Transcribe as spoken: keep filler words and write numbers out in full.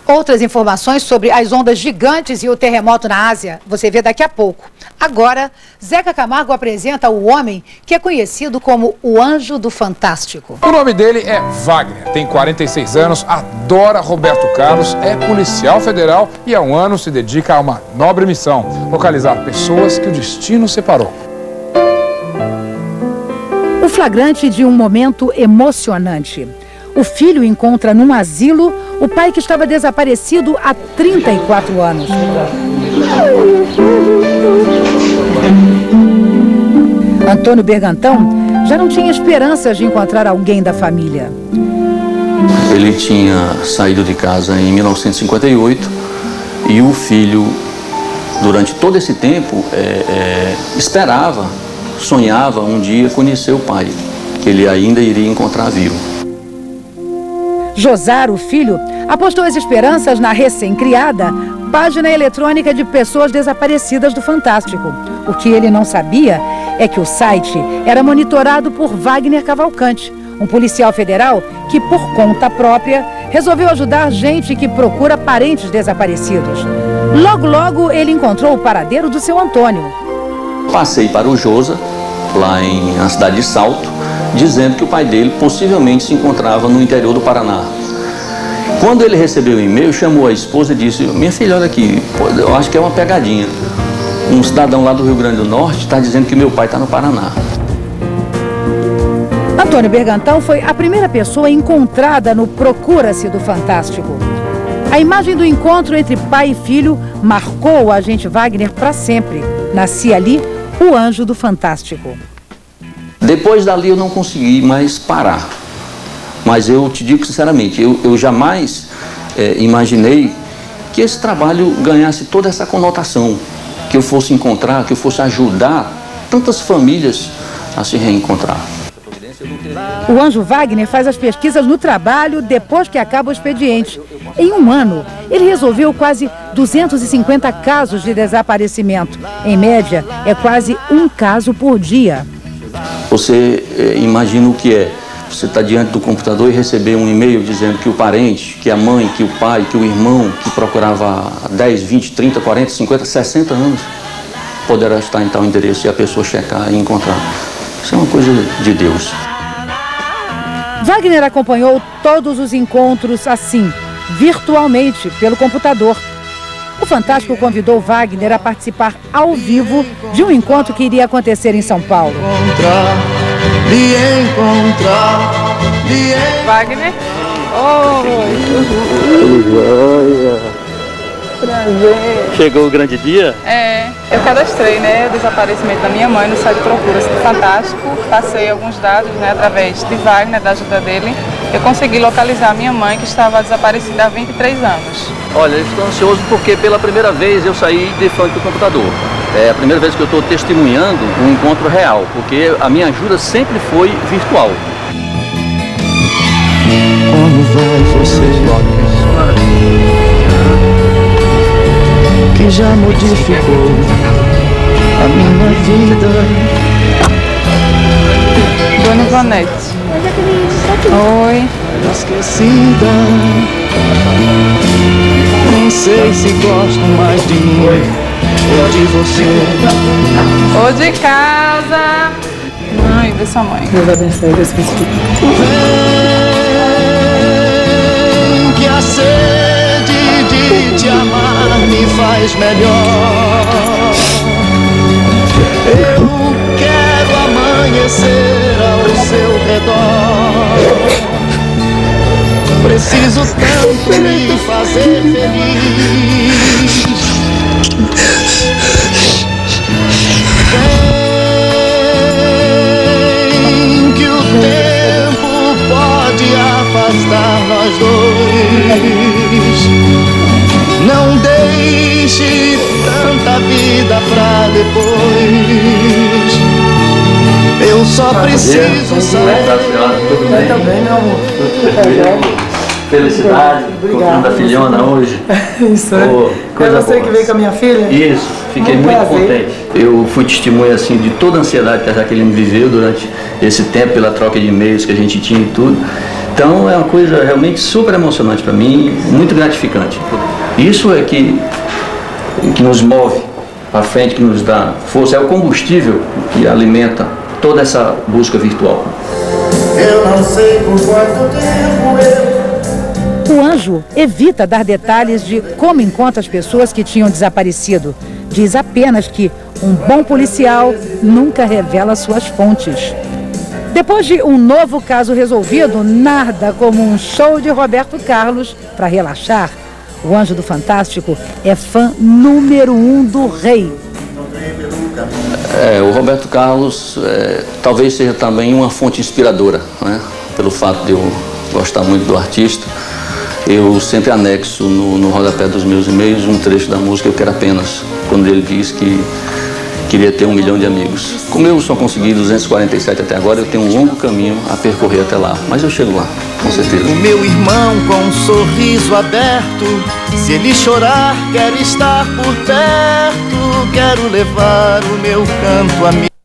Outras informações sobre as ondas gigantes e o terremoto na Ásia, você vê daqui a pouco. Agora, Zeca Camargo apresenta o homem que é conhecido como o Anjo do Fantástico. O nome dele é Wagner, tem quarenta e seis anos, adora Roberto Carlos, é policial federal e há um ano se dedica a uma nobre missão, localizar pessoas que o destino separou. O flagrante de um momento emocionante. O filho encontra num asilo o pai que estava desaparecido há trinta e quatro anos. Antônio Bergantão já não tinha esperanças de encontrar alguém da família. Ele tinha saído de casa em mil novecentos e cinquenta e oito e o filho, durante todo esse tempo, é, é, esperava, sonhava um dia conhecer o pai, que ele ainda iria encontrar vivo. Josar, o filho, apostou as esperanças na recém-criada página eletrônica de pessoas desaparecidas do Fantástico. O que ele não sabia é que o site era monitorado por Wagner Cavalcante, um policial federal que, por conta própria, resolveu ajudar gente que procura parentes desaparecidos. Logo, logo, ele encontrou o paradeiro do seu Antônio. Passei para o Josa, lá em, na cidade de Salto, dizendo que o pai dele possivelmente se encontrava no interior do Paraná. Quando ele recebeu o e-mail, chamou a esposa e disse: minha filha, olha aqui, eu acho que é uma pegadinha. Um cidadão lá do Rio Grande do Norte está dizendo que meu pai está no Paraná. Antônio Bergantão foi a primeira pessoa encontrada no Procura-se do Fantástico. A imagem do encontro entre pai e filho marcou o agente Wagner para sempre. Nascia ali o Anjo do Fantástico. Depois dali eu não consegui mais parar. Mas eu te digo sinceramente, eu, eu jamais é, imaginei que esse trabalho ganhasse toda essa conotação. Que eu fosse encontrar, que eu fosse ajudar tantas famílias a se reencontrar. O Anjo Wagner faz as pesquisas no trabalho depois que acaba o expediente. Em um ano, ele resolveu quase duzentos e cinquenta casos de desaparecimento. Em média, é quase um caso por dia. Você é, imagina o que é você estar diante do computador e receber um e-mail dizendo que o parente, que a mãe, que o pai, que o irmão que procurava há dez, vinte, trinta, quarenta, cinquenta, sessenta anos poderá estar em tal endereço e a pessoa checar e encontrar. Isso é uma coisa de Deus. Wagner acompanhou todos os encontros assim, virtualmente, pelo computador. O Fantástico convidou Wagner a participar ao vivo de um encontro que iria acontecer em São Paulo. Me encontrar, me encontrar. Wagner? Oi! Prazer! Chegou o grande dia? É, eu cadastrei, né, o desaparecimento da minha mãe no site Procura-se do Fantástico. Passei alguns dados, né, através de Wagner, da ajuda dele. Eu consegui localizar a minha mãe, que estava desaparecida há vinte e três anos. Olha, eu estou ansioso porque pela primeira vez eu saí de frente do computador. É a primeira vez que eu estou testemunhando um encontro real, porque a minha ajuda sempre foi virtual. Como vai você, que já modificou a minha vida? Dona Ivonete. Oi. Esquecida, nem sei se gosto mais de mim ou de você. Ou de casa. Ai, vê sua mãe. Deus abençoe, Deus abençoe. Vem que a sede de te amar me faz melhor. Eu quero amanhecer ao seu redor. Preciso tanto me fazer feliz. Vem que o tempo pode afastar nós dois. Não deixe tanta vida pra depois. Eu só preciso saber. Eu também, meu amor. Felicidade, encontrando a filhona hoje. Isso, né? Oh, é você boa. Que veio com a minha filha? Isso, fiquei muito, muito contente. Eu fui testemunha assim, de toda a ansiedade que a Jaqueline viveu durante esse tempo, pela troca de e-mails que a gente tinha e tudo. Então é uma coisa realmente super emocionante para mim, muito gratificante. Isso é que, que nos move para frente, que nos dá força, é o combustível que alimenta toda essa busca virtual. Eu não sei por quanto tempo eu... O Anjo evita dar detalhes de como encontra as pessoas que tinham desaparecido. Diz apenas que um bom policial nunca revela suas fontes. Depois de um novo caso resolvido, nada como um show de Roberto Carlos para relaxar. O Anjo do Fantástico é fã número um do rei. É, o Roberto Carlos é, talvez seja também uma fonte inspiradora, né? Pelo fato de eu gostar muito do artista. Eu sempre anexo no, no rodapé dos meus e-mails um trecho da música Eu Quero Apenas, quando ele diz que queria ter um milhão de amigos. Como eu só consegui duzentos e quarenta e sete até agora, eu tenho um longo caminho a percorrer até lá, mas eu chego lá, com certeza. O meu irmão com um sorriso aberto, se ele chorar, quero estar por perto, quero levar o meu canto a mim.